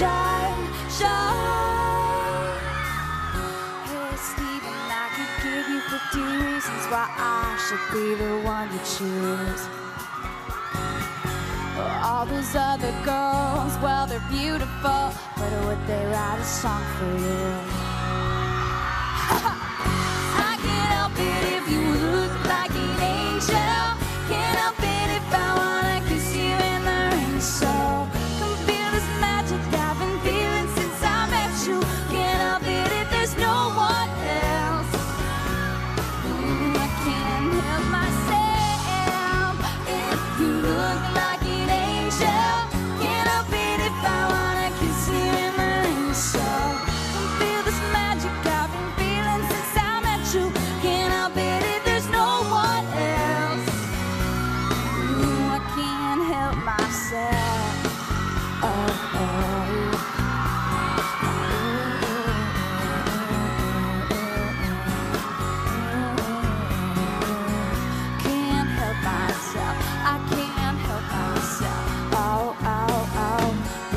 shine, shine. Hey Stephen, I could give you 50 reasons why I should be the one you choose. All those other girls, well, they're beautiful, but would they write a song for you? I can't help it if you look like an angel. Can't help it if I wanna kiss you in the rain. So come feel this magic I've been feeling since I met you. Can't help it if there's no one else. I can't help myself if you look like an angel. Can't help it if I wanna kiss you in the rain. So come feel this magic I've been feeling since I met you. Can't help it if there's no one else. I can't help myself. Can't help myself. I can't help myself. Oh, oh, oh.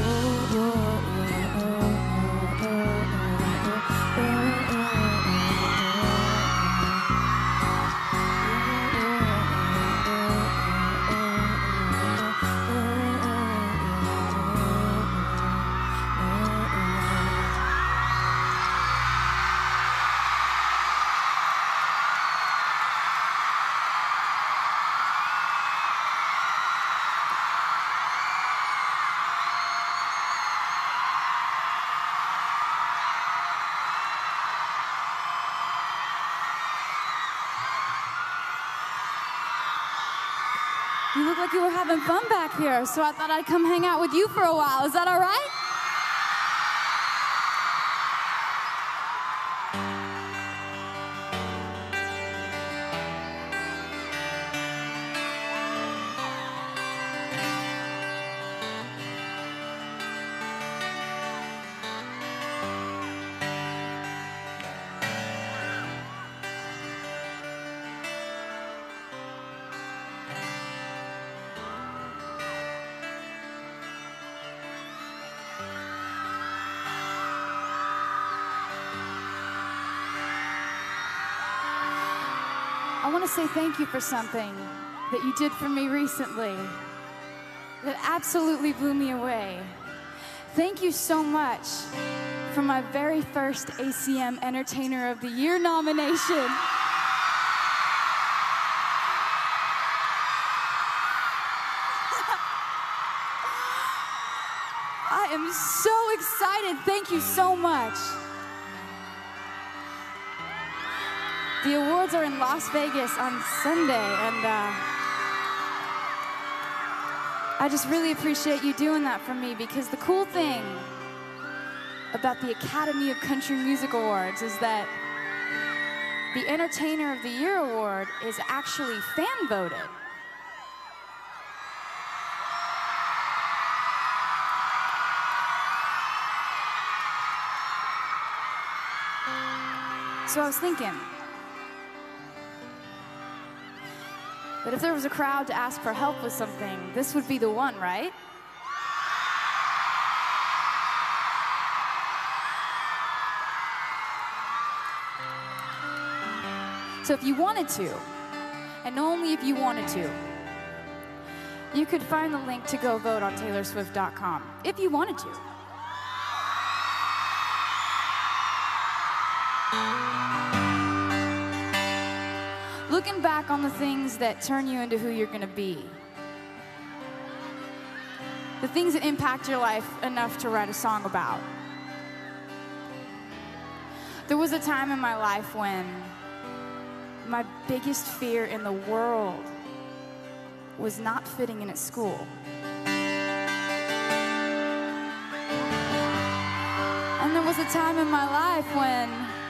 You look like you were having fun back here, so I thought I'd come hang out with you for a while. Is that all right? I want to say thank you for something that you did for me recently that absolutely blew me away. Thank you so much for my very first ACM Entertainer of the Year nomination. I am so excited. Thank you so much. The awards are in Las Vegas on Sunday, and I just really appreciate you doing that for me, because the cool thing about the Academy of Country Music Awards is that the Entertainer of the Year award is actually fan voted. So I was thinking that if there was a crowd to ask for help with something, this would be the one, right? So if you wanted to, and only if you wanted to, you could find the link to go vote on TaylorSwift.com, if you wanted to. Looking back on the things that turn you into who you're gonna be. The things that impact your life enough to write a song about. There was a time in my life when my biggest fear in the world was not fitting in at school. And there was a time in my life when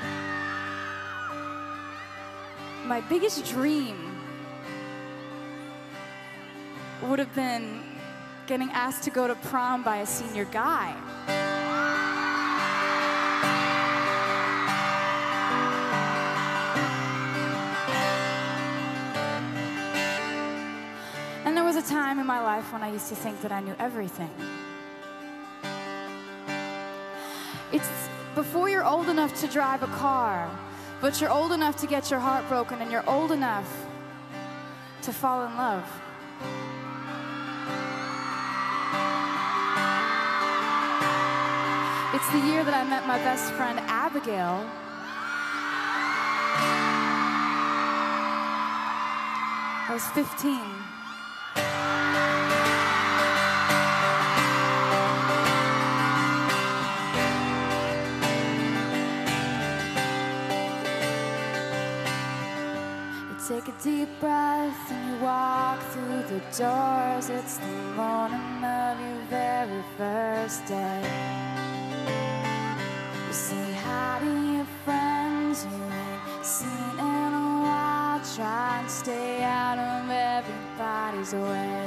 my biggest dream would have been getting asked to go to prom by a senior guy. And there was a time in my life when I used to think that I knew everything. It's before you're old enough to drive a car, but you're old enough to get your heart broken, and you're old enough to fall in love. It's the year that I met my best friend, Abigail. I was 15. Take a deep breath and you walk through the doors. It's the morning of your very first day. You say hi to your friends you ain't seen in a while. Try and stay out of everybody's way.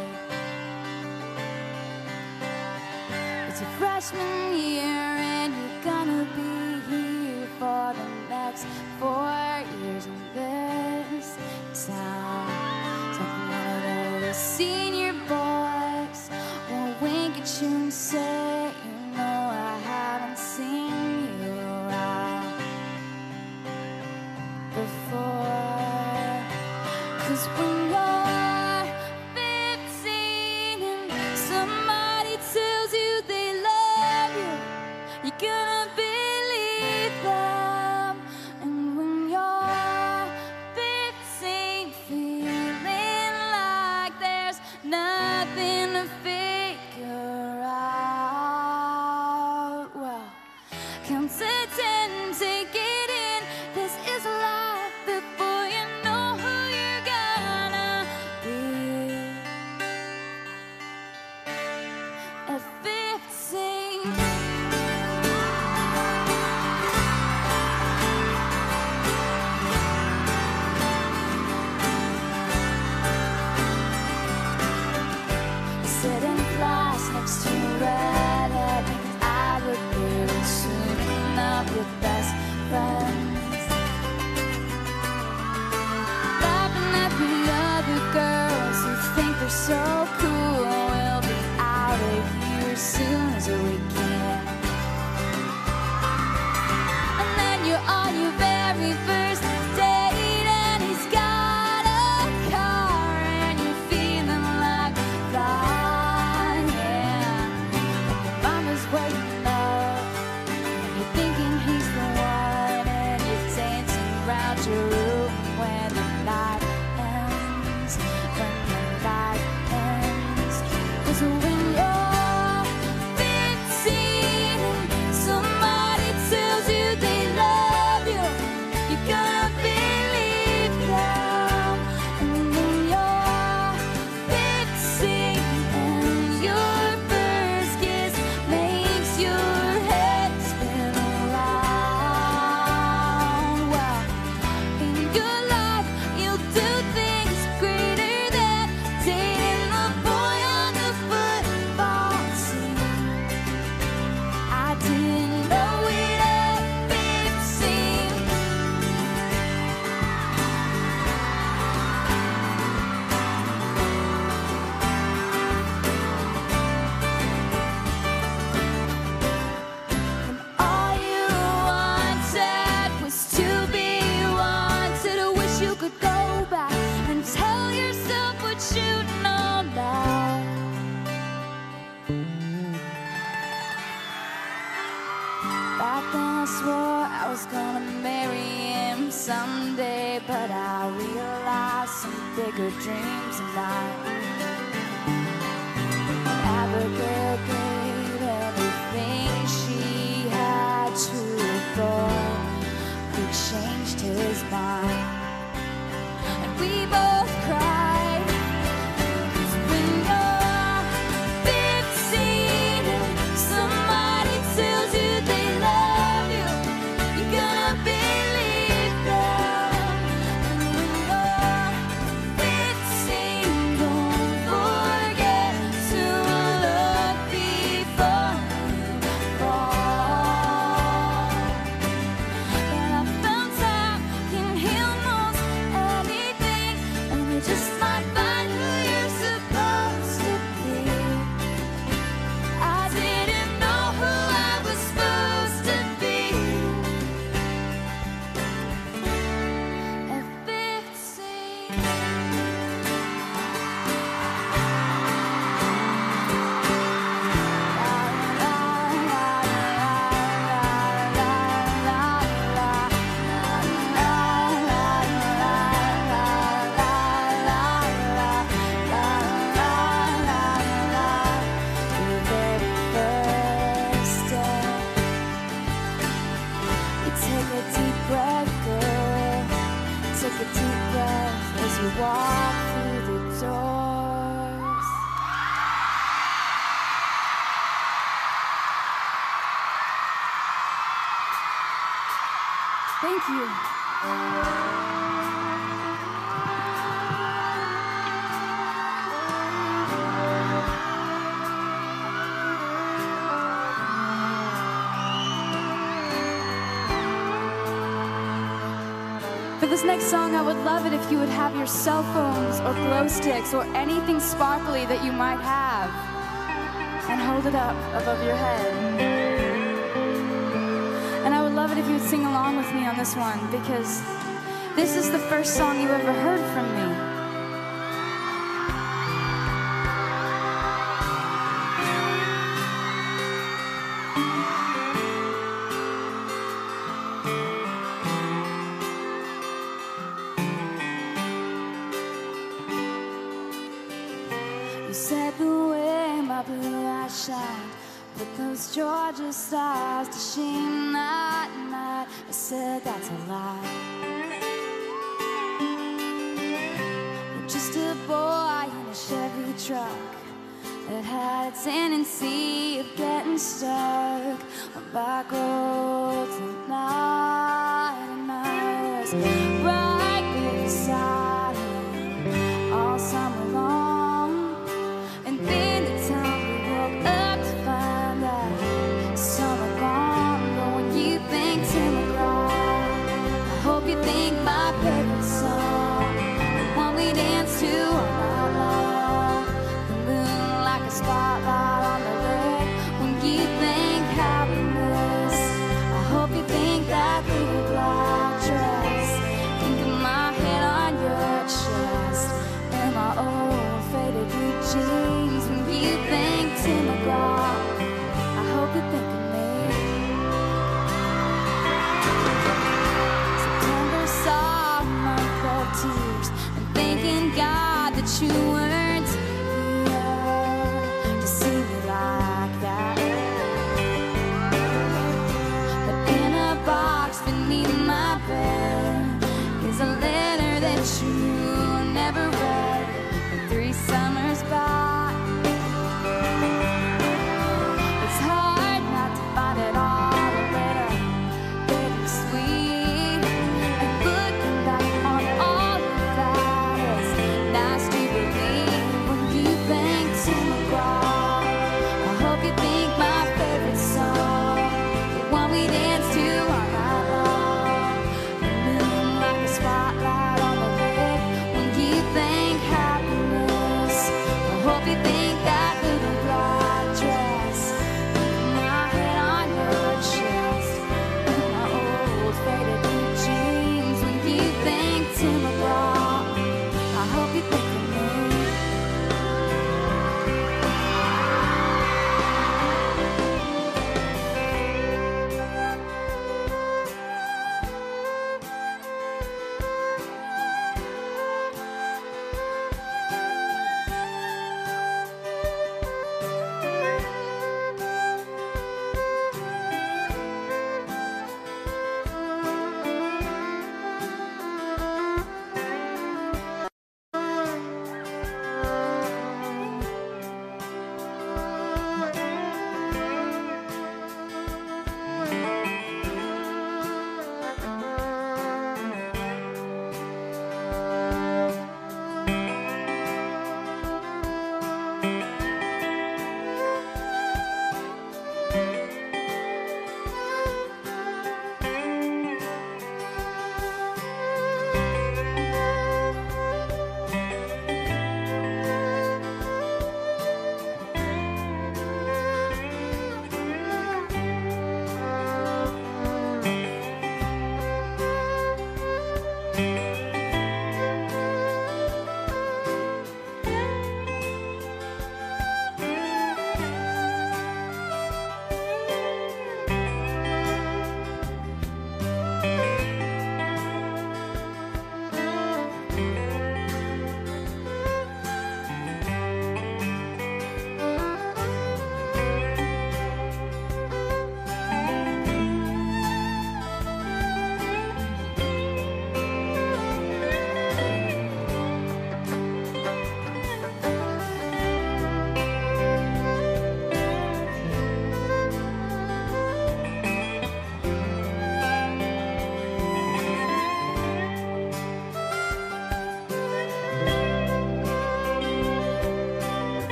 It's your freshman year and you're gonna be here for the next 4 years in this town. Talking one of those senior boys will wink at you and say, you know I haven't seen you around before. 'Cause when you're 15 and somebody tells you they love you, you're gonna believe them. And when you're 15, feeling like there's nothing to figure out, well, count to 10, take it in. This is life before you know who you're gonna be. At 15. Sit in class next to a redhead named Abigail, soon enough your best friends. Laughing at the other girls who think they're so cool. We'll be out of here as soon as we can. And then you're on your very first date and he's got a car and you're feeling like flying. Your mama's waiting up and you're thinking he's the one, and you're dancing around your room when the night ends. When the night ends. 'Cause when you're 15 and somebody tells you they love you, you're gonna believe them. And when you're 15 and your first kiss makes your head spin around, well, in your life you'll do things greater than dating the boy on the football team. I didn't know it at 15. And all you wanted was to be wanted. I wish you could go back and tell yourself what you know now. Back then I swore I was gonna marry him someday, but I realized some bigger dreams of mine. Abigail gave everything she had to a boy who changed his mind, and we both cried. 'Cause when you're 15 and somebody tells you they love you, you're gonna believe them. And when you're 15, don't forget to look Thank you. For this next song, I would love it if you would have your cell phones or glow sticks or anything sparkly that you might have and hold it up above your head. And I would love it if you would sing along with me on this one, because this is the first song you ever heard from me. You said the way my blue eyes shine, put those Georgia stars to shine that night. I said that's a lie. You're just a boy in a Chevy truck that had a tendency of getting stuck on back roads at night. And I was right beside him all summer long. You think my favorite song, the one we dance to all night long, the moon like a spotlight on the lake. When you think happiness, I hope you think that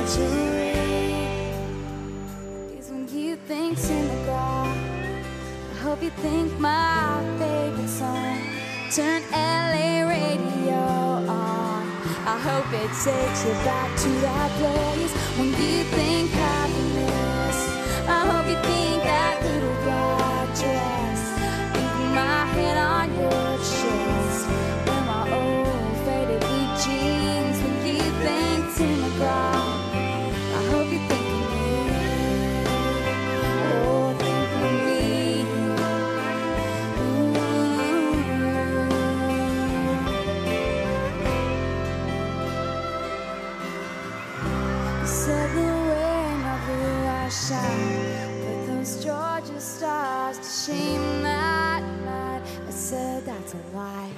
century is when you think Cinderella. I hope you think my favorite song. Turn LA radio on. I hope it takes you back to that place when you think happiness. I hope you think that little black dress. Think my head on your chest. And my old faded blue jeans when you think Cinderella. I hope you think of me. Oh, think of me. You said the way my blue eyes shine, put those Georgia stars to shame that night. I said that's a lie.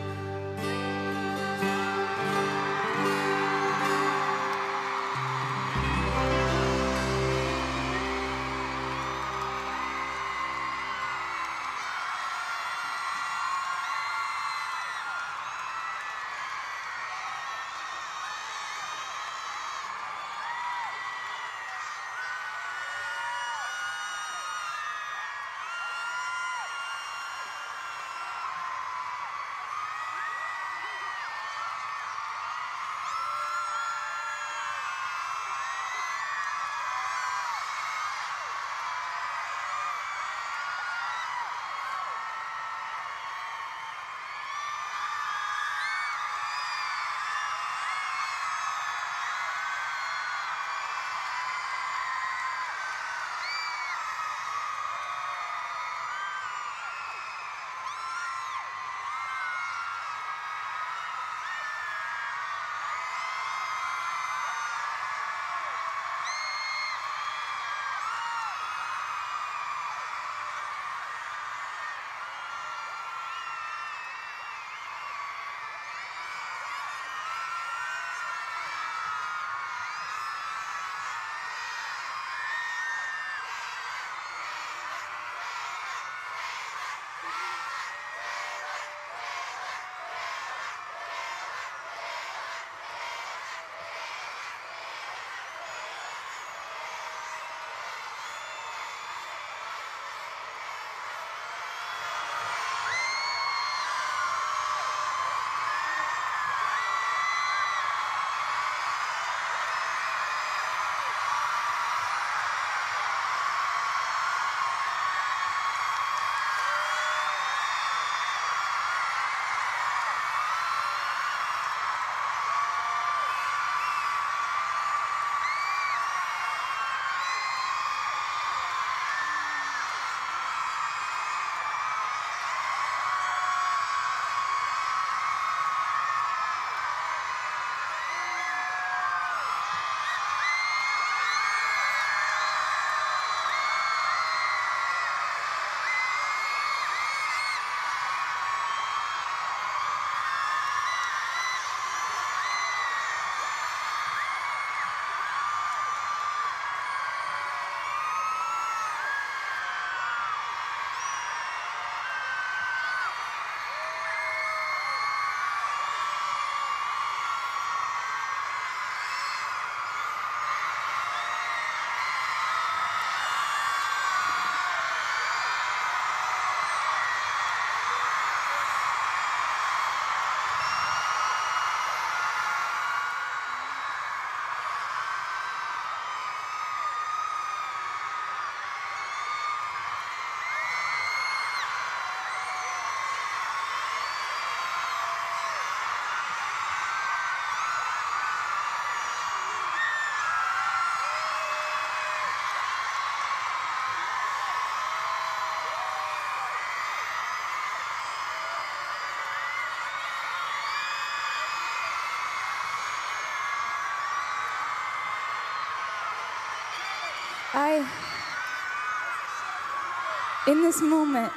In this moment,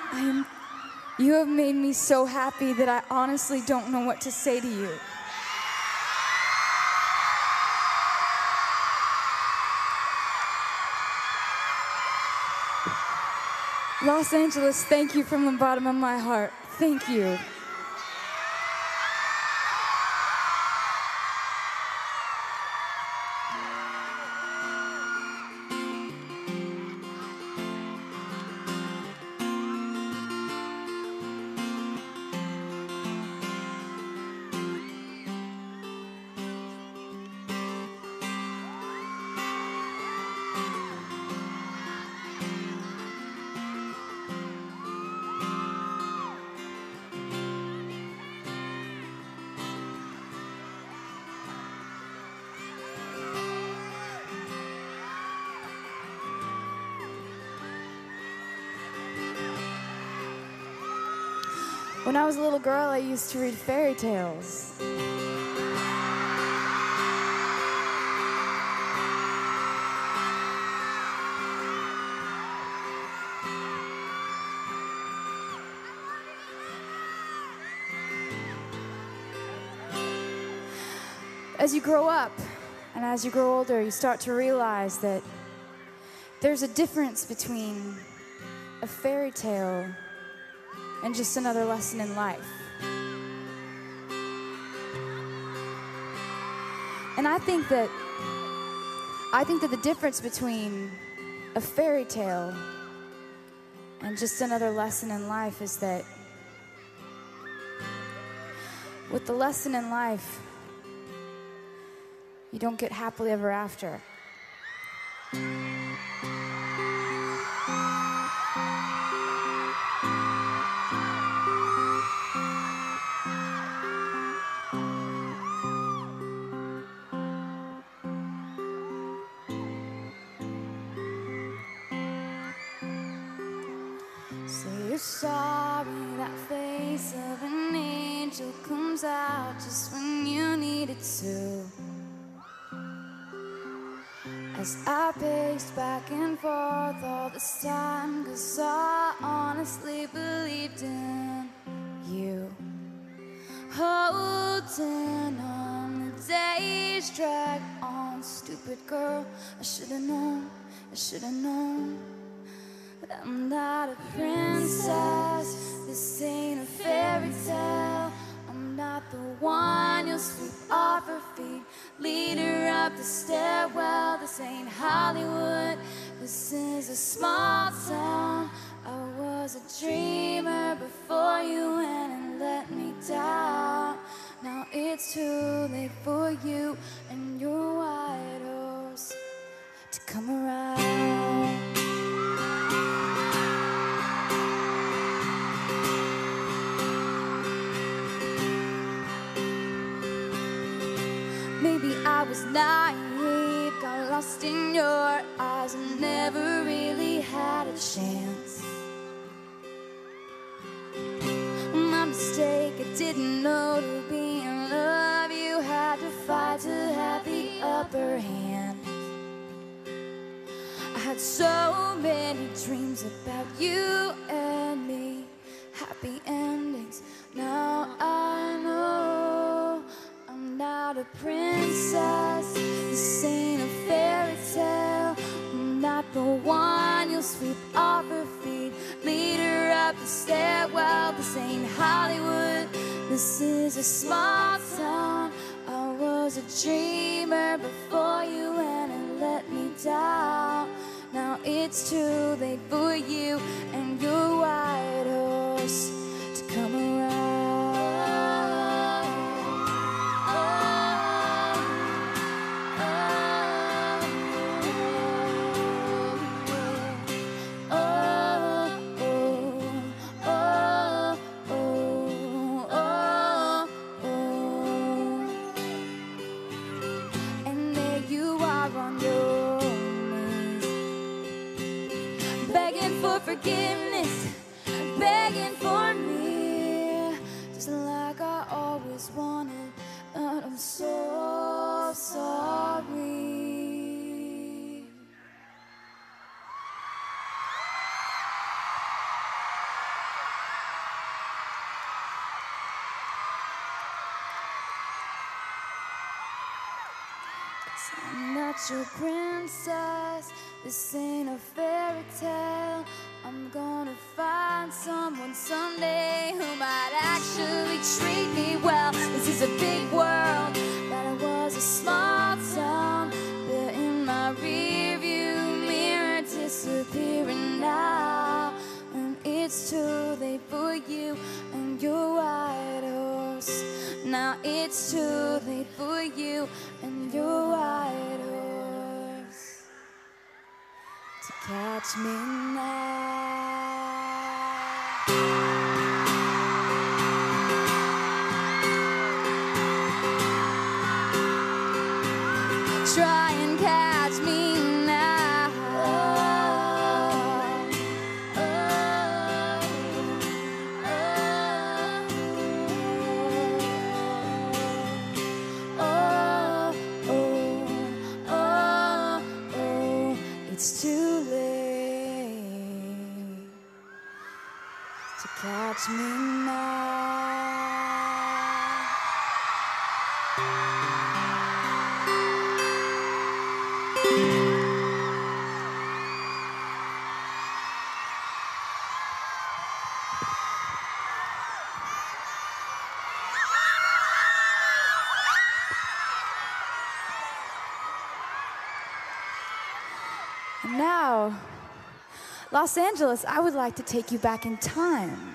you have made me so happy that I honestly don't know what to say to you. Los Angeles, thank you from the bottom of my heart. Thank you. When I was a little girl, I used to read fairy tales. As you grow up and as you grow older, you start to realize that there's a difference between a fairy tale and just another lesson in life. And I think that the difference between a fairy tale and just another lesson in life is that with the lesson in life, you don't get happily ever after. Say you're sorry, that face of an angel comes out just when you need it to. As I paced back and forth all this time, 'cause I honestly believed in you. Holding on, the days drag on. Stupid girl, I should've known, but I'm not a princess, this ain't a fairy tale. I'm not the one you'll sweep off her feet, lead her up the stairwell. This ain't Hollywood, this is a small town. I was a dreamer before you went and let me down. Now it's too late for you and your white horse to come around. Maybe I was naive, got lost in your eyes and never really had a chance. My mistake, I didn't know to be in love you had to fight to have the upper hand. I had so many dreams about you and me, happy endings. Now I know I'm not a princess, this ain't a fairy tale. I'm not the one you'll sweep off her feet, lead her up the stairwell. This ain't Hollywood, this is a small town. I was a dreamer before you went and let me down. Now it's too late for you and your white horse to come around. Forgiveness, begging for me, just like I always wanted, but I'm so sorry. I'm not your princess, this ain't a fairy tale. I'm gonna find someone someday who might actually treat me well. This is a big world, but I was a small town. They're in my rearview mirror, disappearing now. And it's too late for you and your white horse. Now it's too late for you and your white horse to catch me now. Try and catch me now. Oh, oh, oh, it's too late to catch me now. And now, Los Angeles, I would like to take you back in time.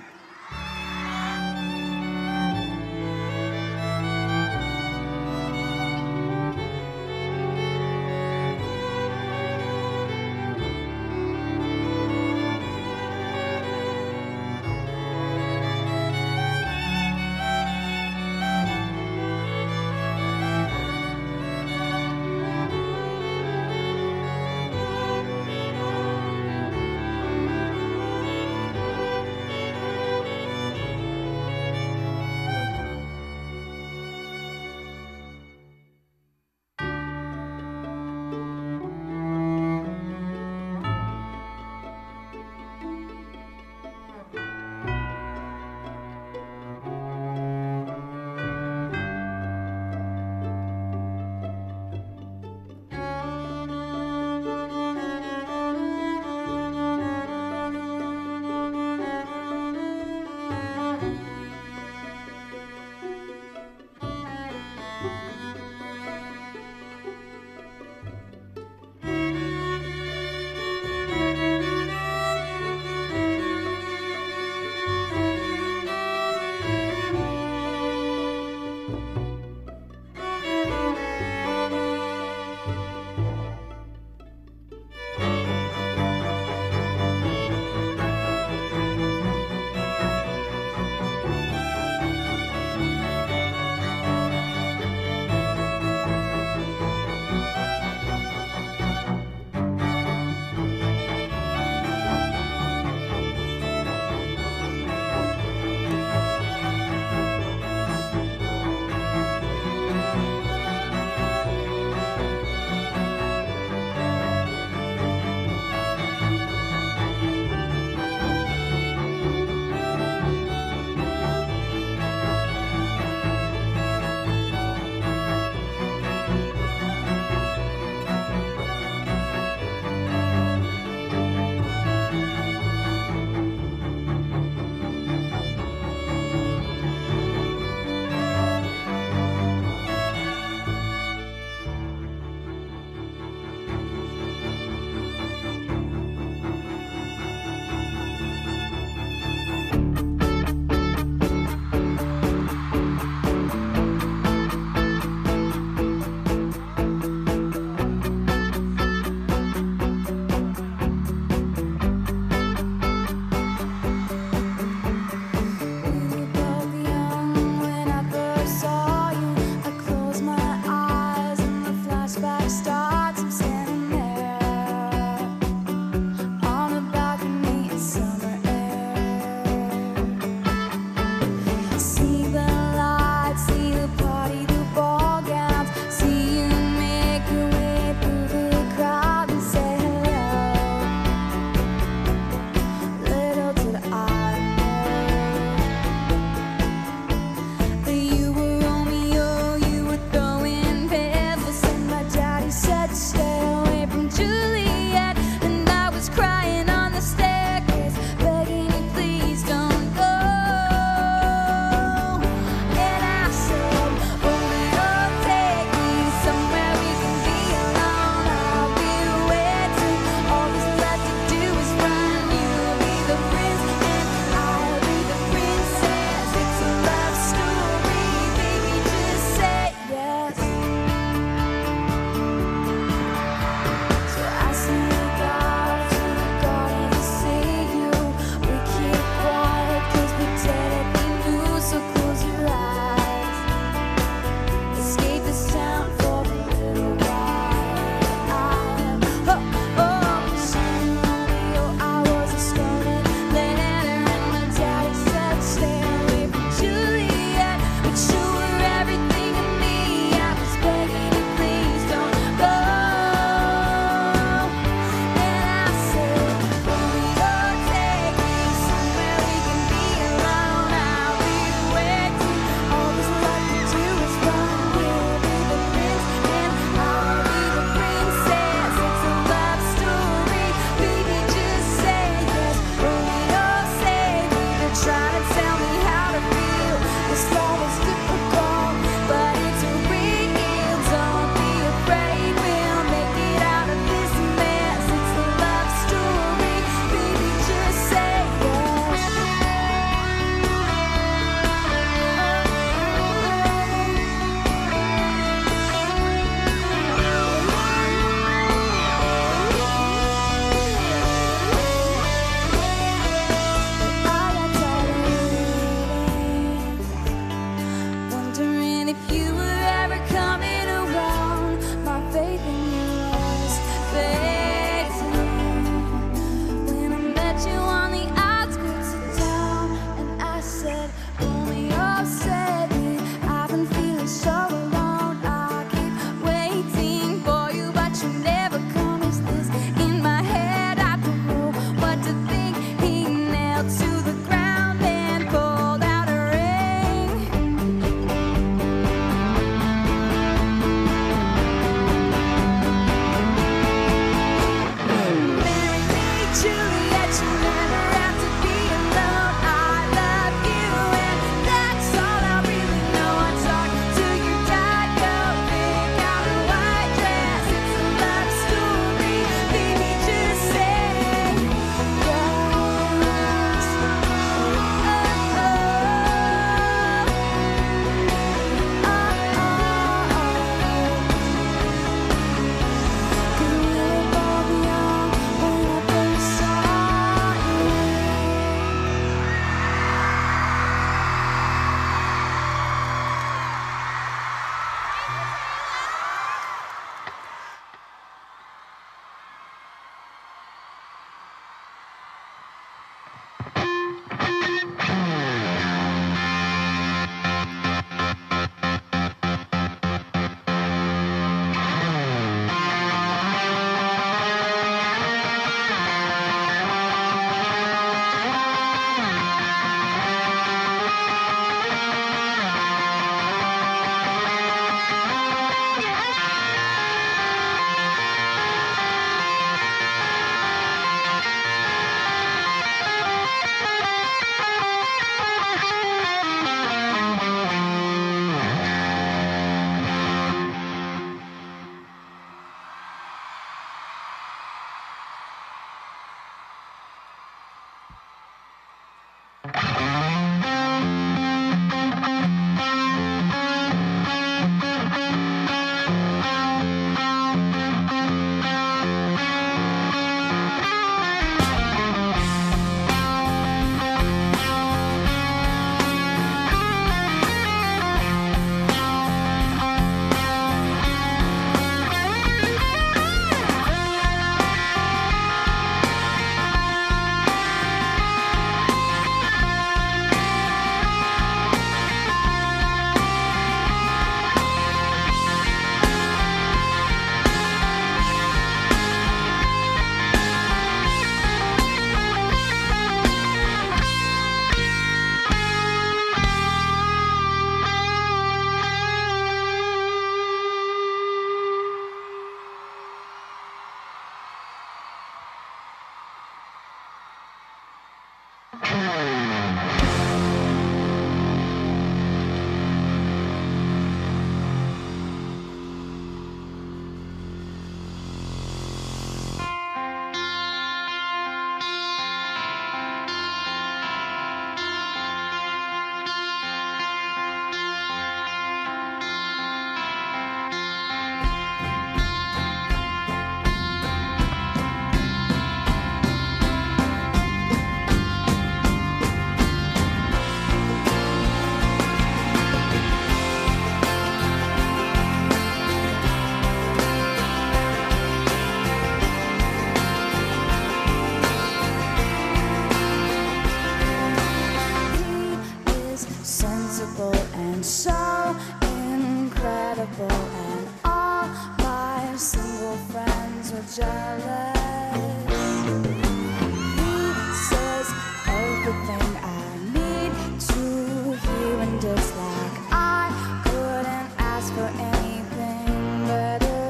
beautiful, and all my single friends were jealous. He says everything I need to hear, and it's like I couldn't ask for anything better.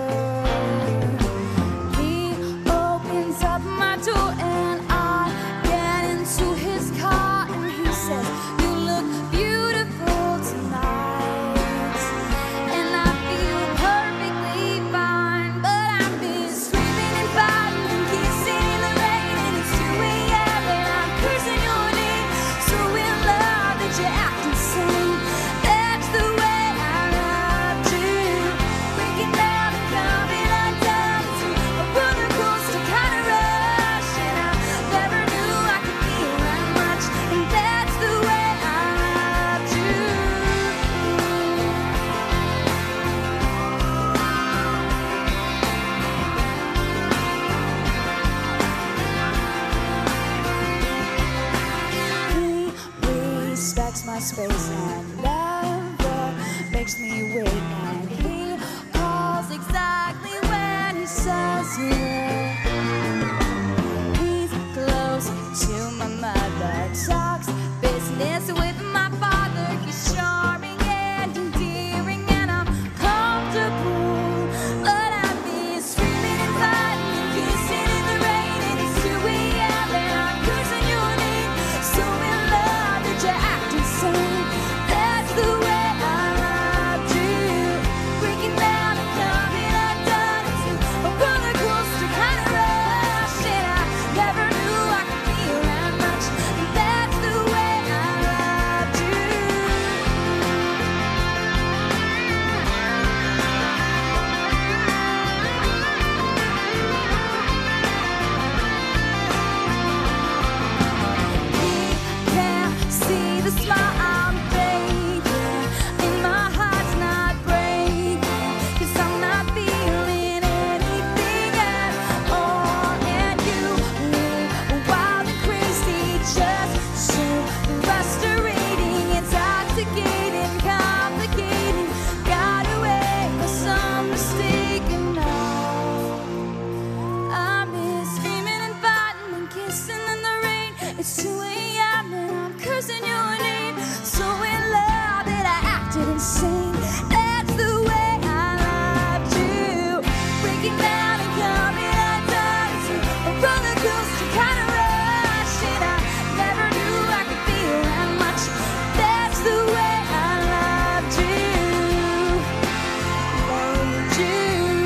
He opens up my door and I get into his car, and he says, "You look beautiful tonight." And I feel perfectly fine, but I've been screaming and fighting and kissing in the rain, and it's 2 a.m. and I'm cursing your name. So in love that you act insane. That's the way I love you. Breaking down and coming undone to a roller coaster kind of rush, and I never knew I could feel that much. And that's the way I loved you. He respects my space and never makes me wait, and he calls exactly when he says it. He's close to my mother, talks business with my father. He's charming and endearing, and I'm comfortable. But I've been screaming and fighting and kissing in the rain, and it's 2 a.m. and I'm cursing your name. So in love that you act insane. That's the way I loved you. Breaking down and coming undone into a roller coaster kind of rush, and I never knew I could feel that much. And that's the way I loved you. He can't see the smile I'm faking, and my heart's not breaking, 'cause I'm not feeling anything at all. And you were wild and crazy, just so frustrating, intoxicating, complicating. Got away with some mistaken love. I've been screaming and fighting and kissing in the rain. It's 2 a.m. and I'm cursing your name. So in love that I acted insane. That's the way I loved you. Breaking down and coming undone to a roller coaster kind of rush, and I never knew I could feel that much. That's the way I loved you. Loved you.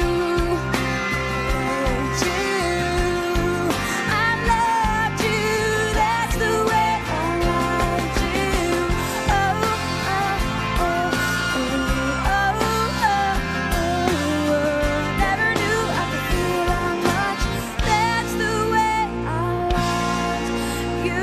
Loved you. I loved you. That's the way I loved you. Oh, oh, oh, oh, oh, oh, oh. Never knew I could feel that much. That's the way I loved you.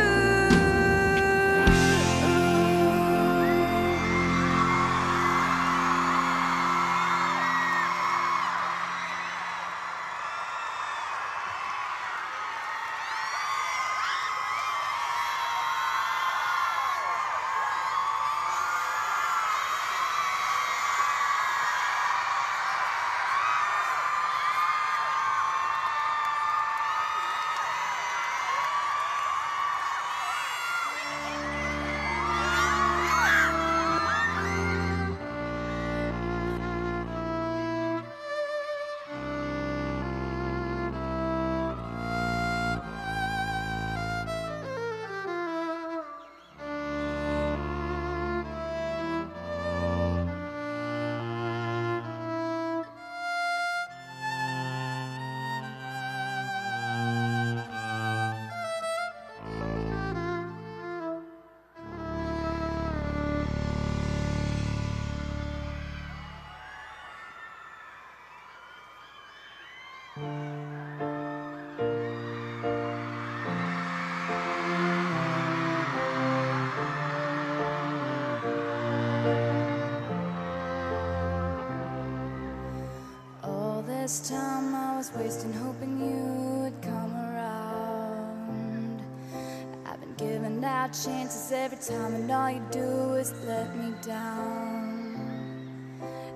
this time I was wasting hoping you'd come around. I've been giving out chances every time, and all you do is let me down. And it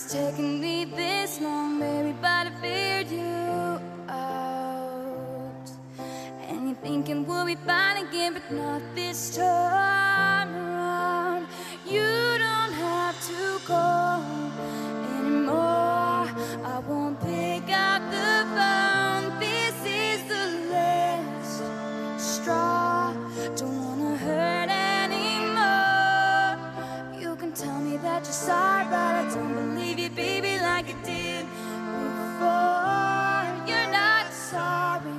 It's taken me this long, baby, but I figured you out. And you're thinking we'll be fine again, but not this time around. You don't have to call anymore. I won't pick up the phone. This is the last straw. Don't wanna hurt anymore. You can tell me that you're sorry, but I don't believe you, baby, like I did before. You're not sorry.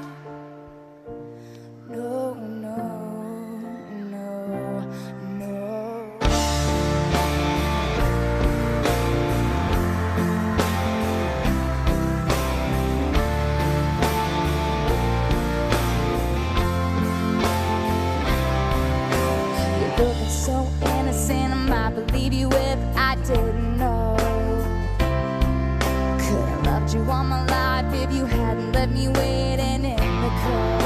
No, no, no, no. You're looking so innocent, I might believe you if I didn't know. Could have loved you all my life if you hadn't left me waiting in the cold.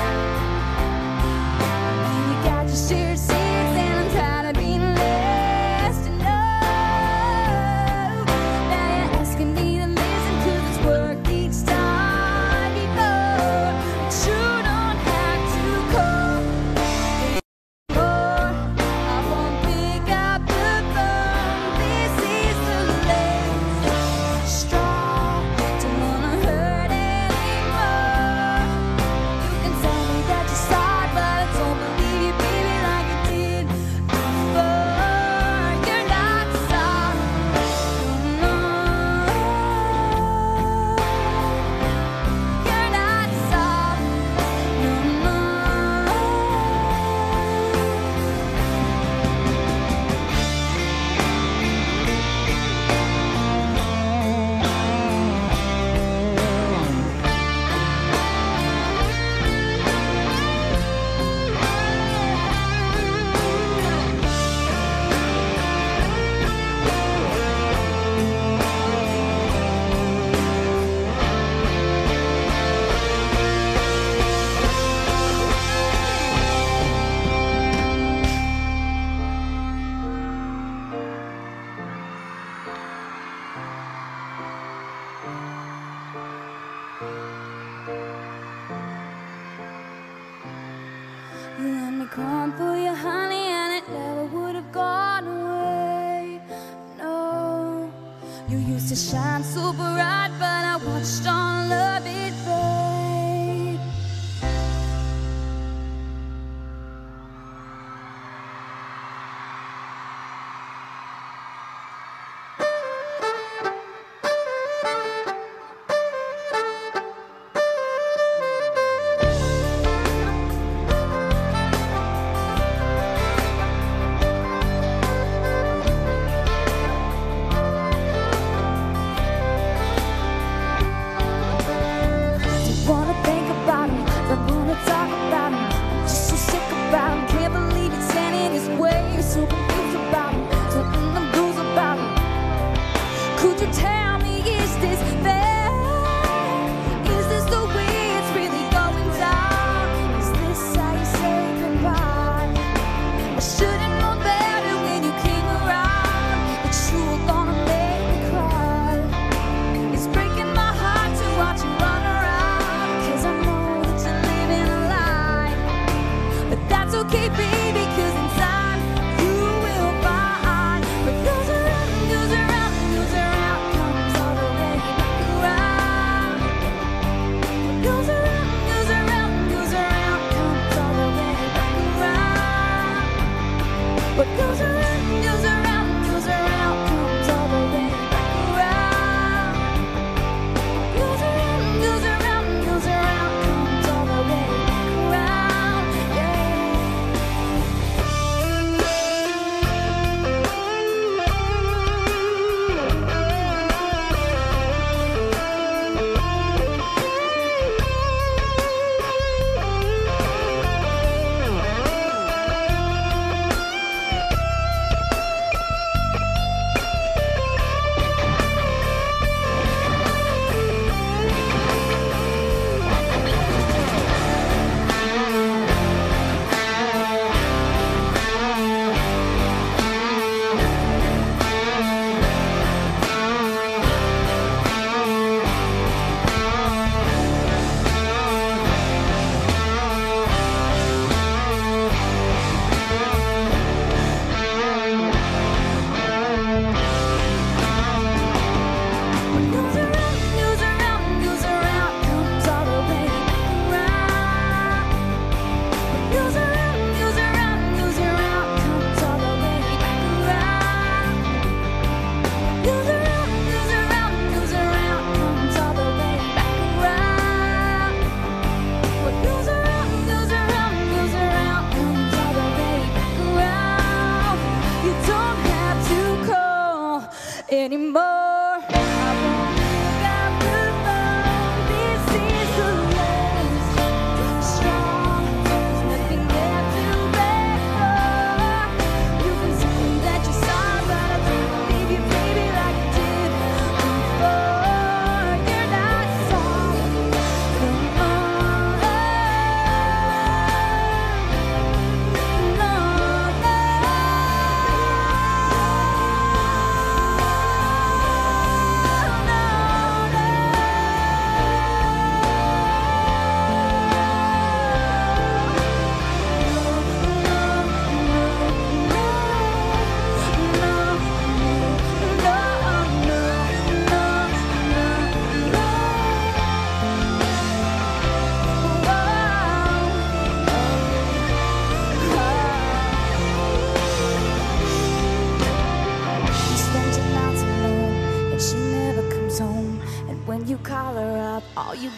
And you got your share of secrets, and I'm tired of being less to know. Now you're asking me to listen, 'cause it's worked each time before. But you don't have to call anymore. I won't pick up the phone. This is the last straw. Don't wanna hurt anymore. You can tell me that you're sorry, but I don't believe you, baby, like I did before. You're not sorry. No, you're not sorry. No, no. You let me cry for you, honey, and it never would have gone away. No, you used to shine so bright, but I watched all of it fade.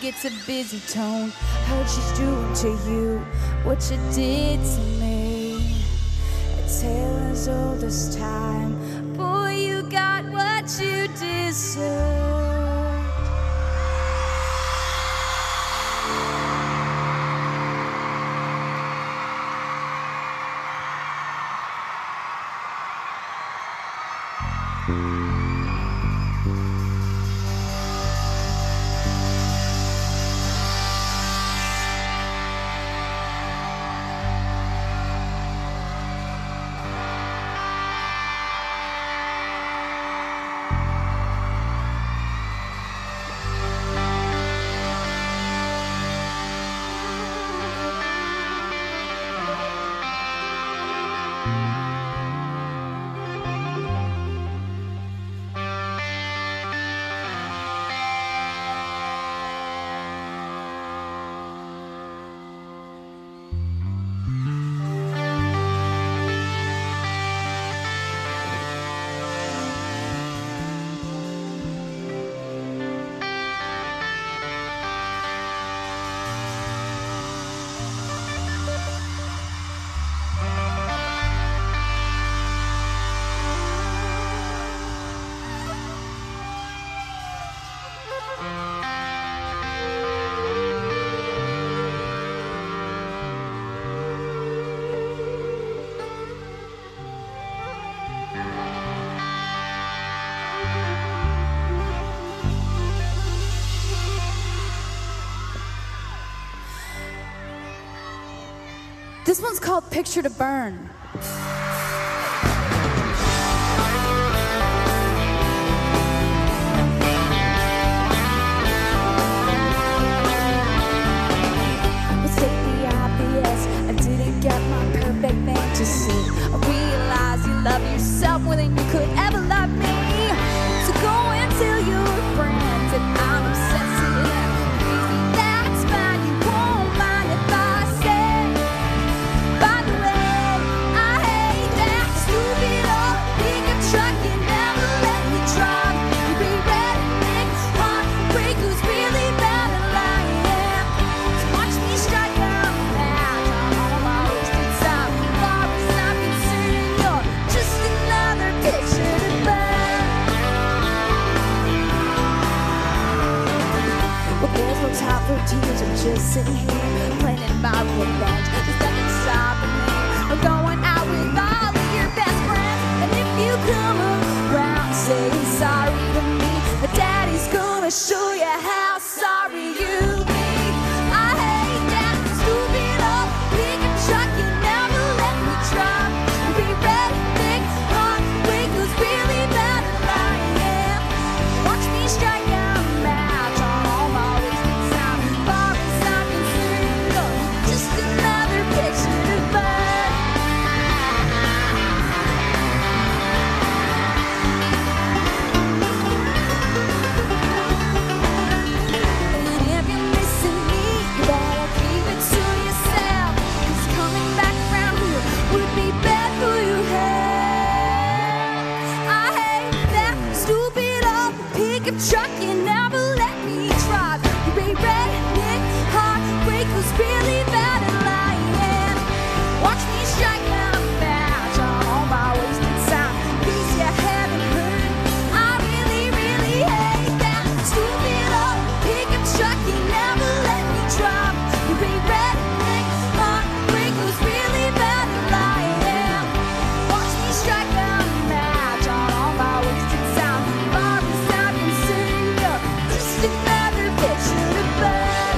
it's a busy tone. Heard she's doing to you what you did to me. A tale as old as time. Boy, you got what you deserve. This one's called Picture to Burn. Let's take the obvious. I didn't get my perfect fantasy. I realized you love yourself more than you could ever love me. So go and tell your friends that I'm obsessed with them. That's fine, you won't mind if I say. By the way, I hate that stupid old pickup truck. You never let me drive. You be redneck, heartbreak who's really bad at lying. So watch me strike out match on all my wasted time. Far as I'm concerned, you're just another picture to burn. Well, there's no time for tears. I'm just sitting here planning my revenge. There's nothing stopping me. I'm going out with all of your best friends. And if you come around saying sorry to me, my daddy's gonna show you how sorry you be. I hate that stupid old pickup truck. You never let me drive. You be redneck, heartbreak who's really bad at lying. Watch me strike out a match on all my wasted time. Far as I'm concerned, you're just another picture to burn. And if you're missing me, you better keep it to yourself. 'Cause coming back around here would be bad for your health. I hate that stupid old pickup truck. You never let me drive. You be redneck, heartbreak who's really bad at lying. Watch me strike out a match on all my wasted time. Piece you haven't heard. I really, really hate that stupid old pickup truck. You never let me drive. You be redneck, heartbreak who's really bad at lying. Watch me strike out a match on all my wasted time. Far as I'm concerned, you're just another picture to burn.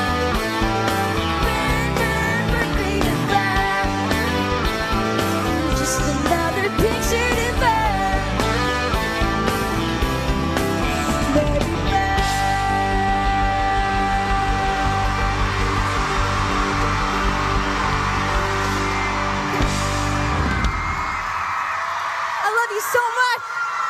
Burn, burn, burn, baby, burn. Just another picture to burn. Baby, burn. I love you so much.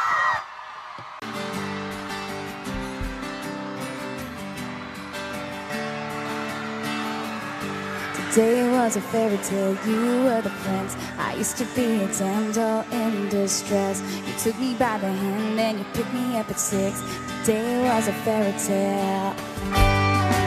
Today was a fairy tale, you were the prince. I used to be a damsel in distress. You took me by the hand and you picked me up at 6. Today was a fairy tale.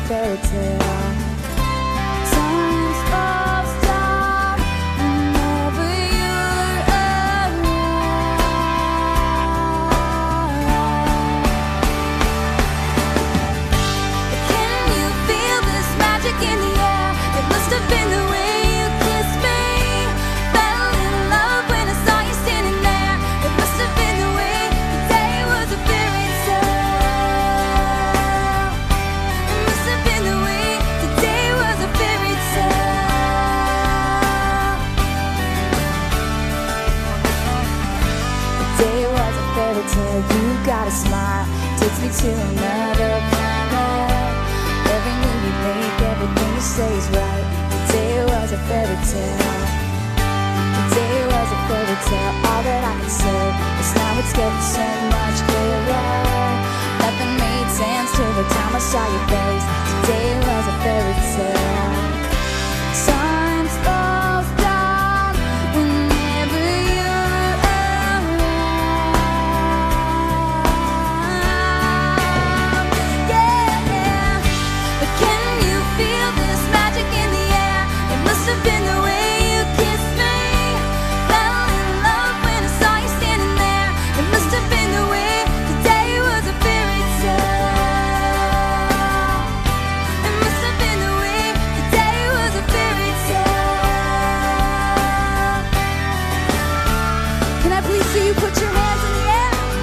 fairy tale. Times of stop whenever you're around. Can you feel this magic in the air? It must have been the way you kissed me. Fell in love when I saw you standing there. It must have been the way the day was a fairy tale. It must have been the way the day was a fairy tale. The day was a fairy tale. You got a smile, takes me to another planet. Every move you make, everything you say is right. The day was a fairy tale. The day was a fairy tale. All that I can say is now it's getting so much clearer. Nothing made sense till the time I saw your face. Today was a fairy tale. Time slows down whenever you're around. Yeah, yeah. But can you feel this magic in the air? It must have been the way you kissed me. Fell in love when I saw you standing there. It must have been the way the day was a fairy tale. It must have been the way the day was a fairy tale. Can I please see you put your hands in the air?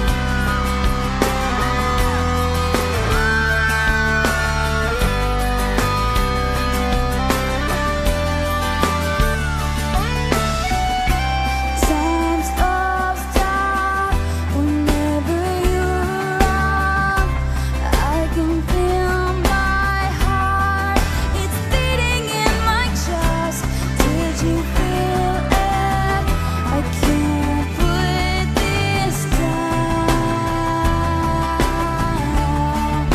Times of stop whenever you're around. I can feel my heart, it's beating in my chest. Did you feel it? I can't put this down.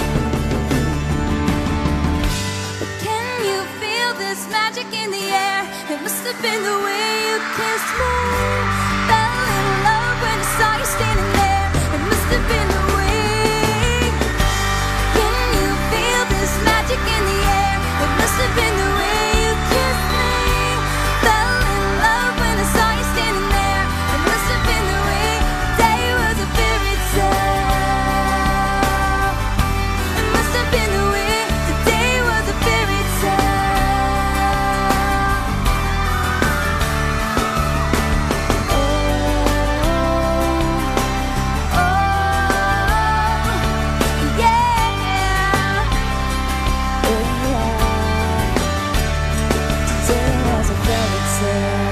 But can you feel this magic in the air? It must have been the way you kissed me. Fell in love when I saw you standing there. It must have been the way. Can you feel this magic in the air? It must have been the way you kissed me. Fell in love when I saw you standing there. It must have been the way the day was a fairy tale. It must have been the way the day was a fairy tale. Oh, yeah. Oh, yeah. Today was a fairy tale.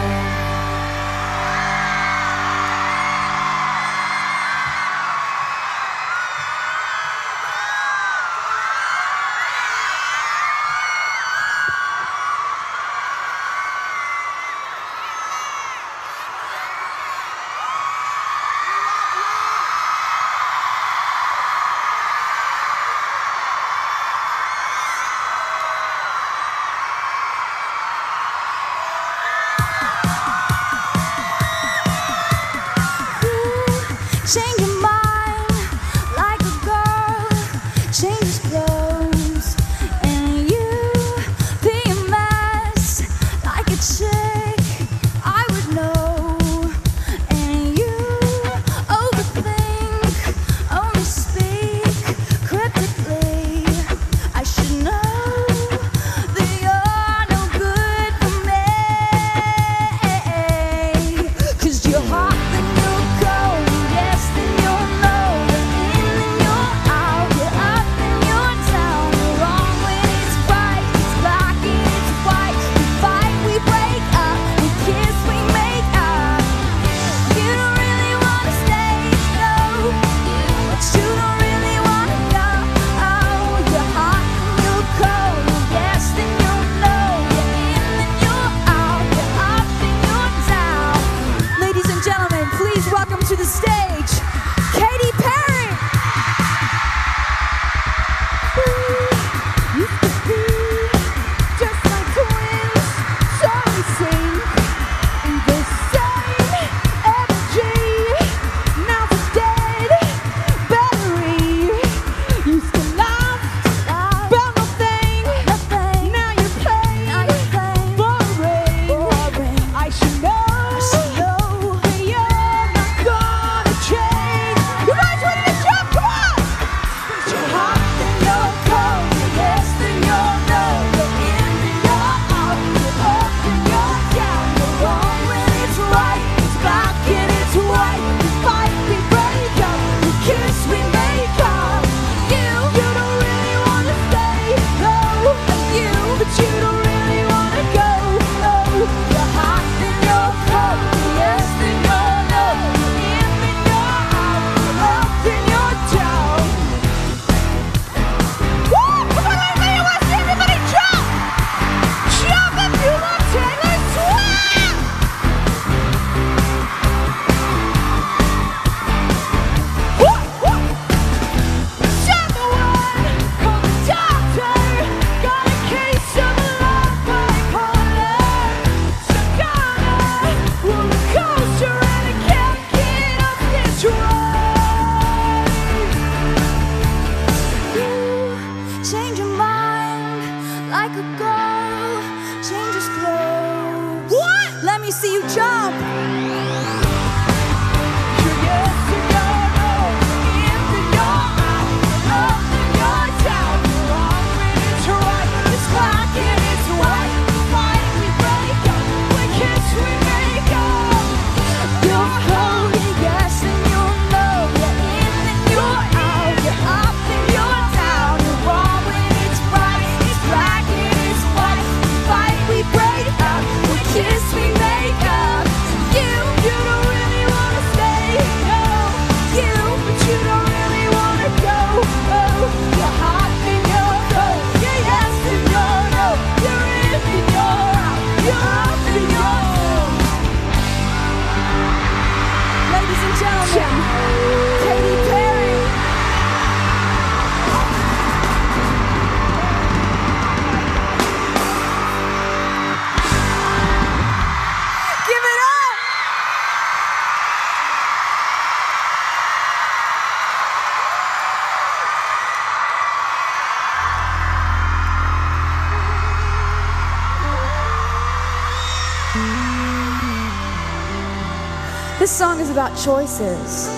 Change your mind like a girl changes clothes, and you be a mess like a chick I would know, and you overthink, only speak cryptically. I should know that you're no good for me, 'cause you're hot then you're cold, yes then like a girl changes clothes. What? Let me see you jump. This song is about choices.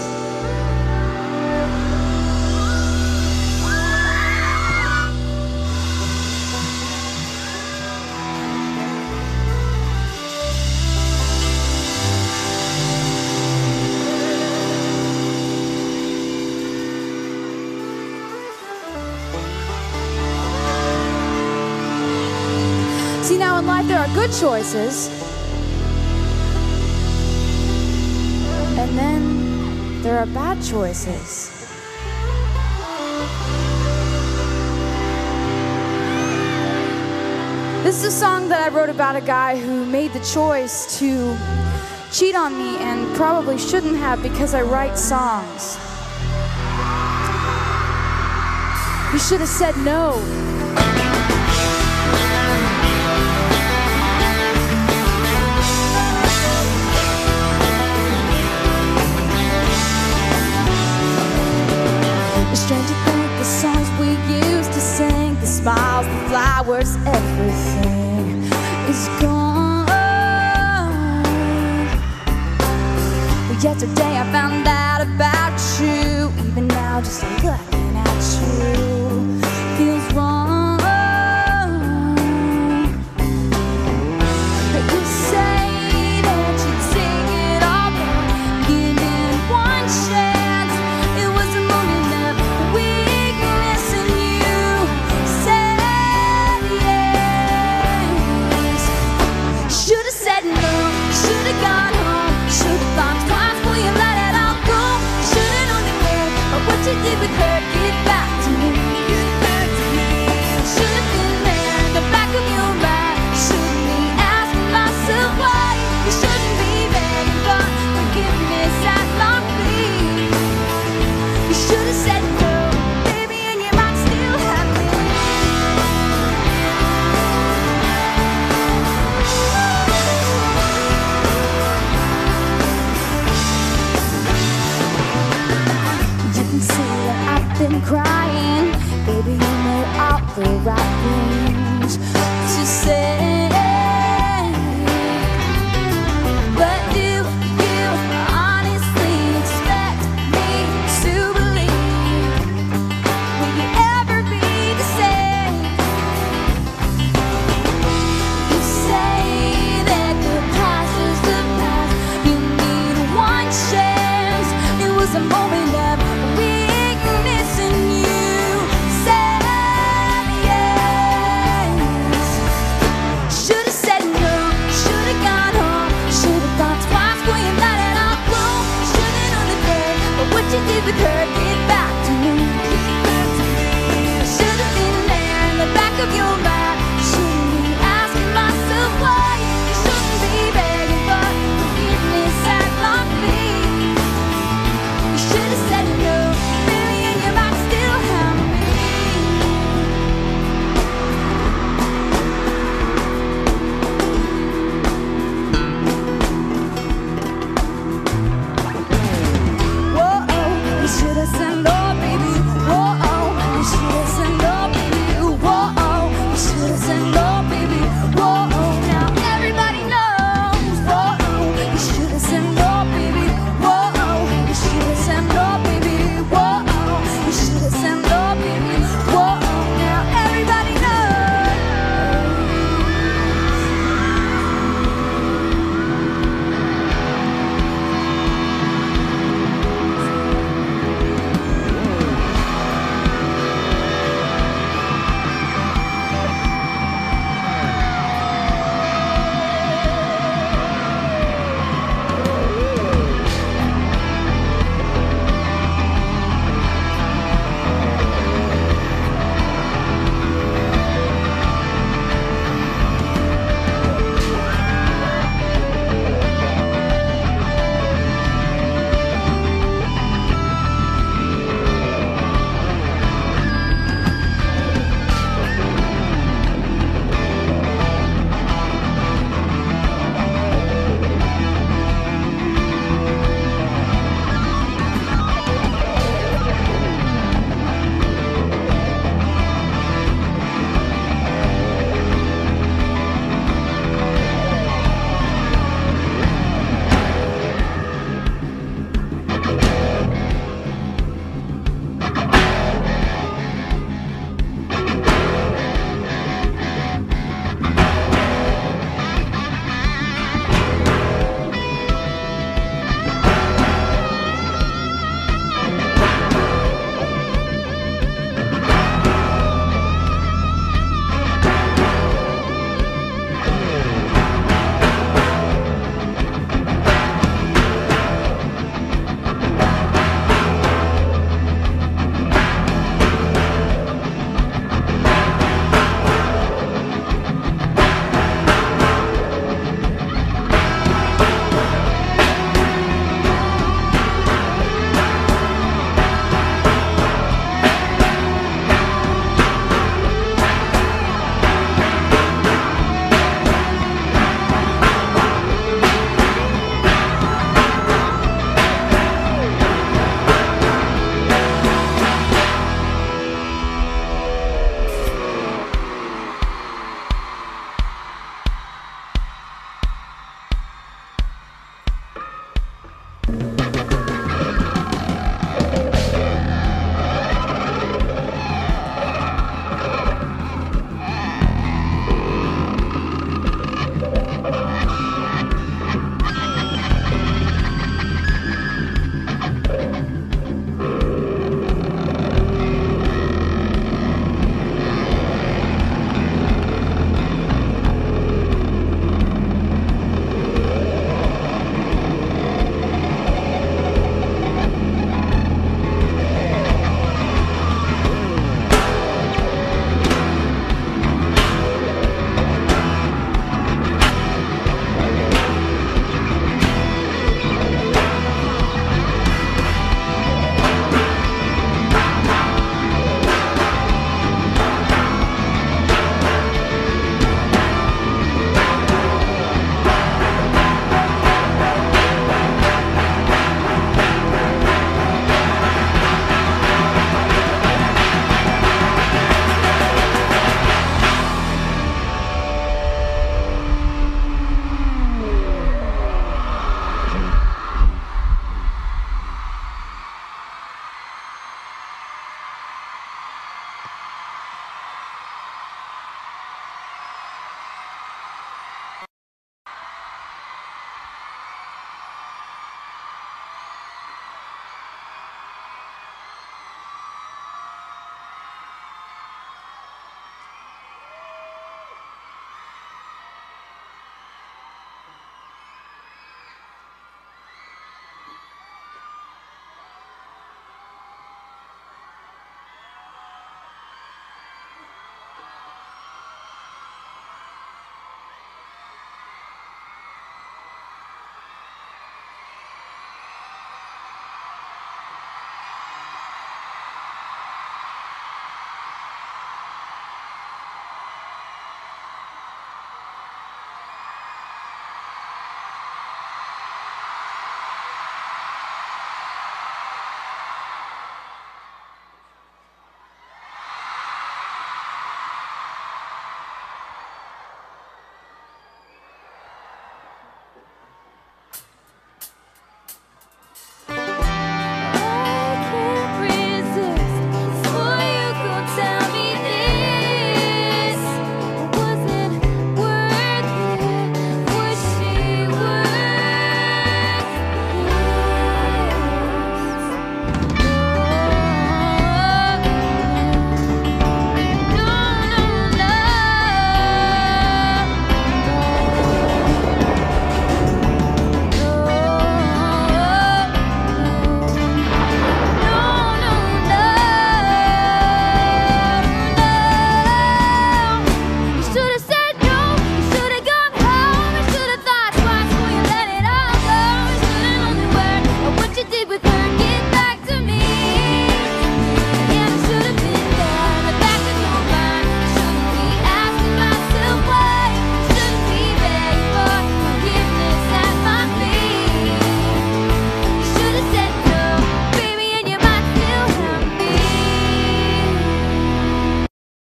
See, now in life there are good choices. And then there are bad choices. This is a song that I wrote about a guy who made the choice to cheat on me and probably shouldn't have, because I write songs. He should have said no. Strange to think the songs we used to sing, the smiles, the flowers, everything is gone. Well, yesterday I found out about you. Even now, just looking at you feels wrong. But you say that you take it all back, give it one chance. It was a moment of weakness, and you said yes. Should've said no, should've gone home, should've thought twice before you let it all go. Should've known the care, but what you did with her, get back to me. Get back to me. Should've been there in the back of your mind. Shouldn't be asking myself why. You shouldn't be begging for forgiveness at my feet. You should've said no, baby, and you might still have me. You can see that I've been crying, baby, you know all the right things to say.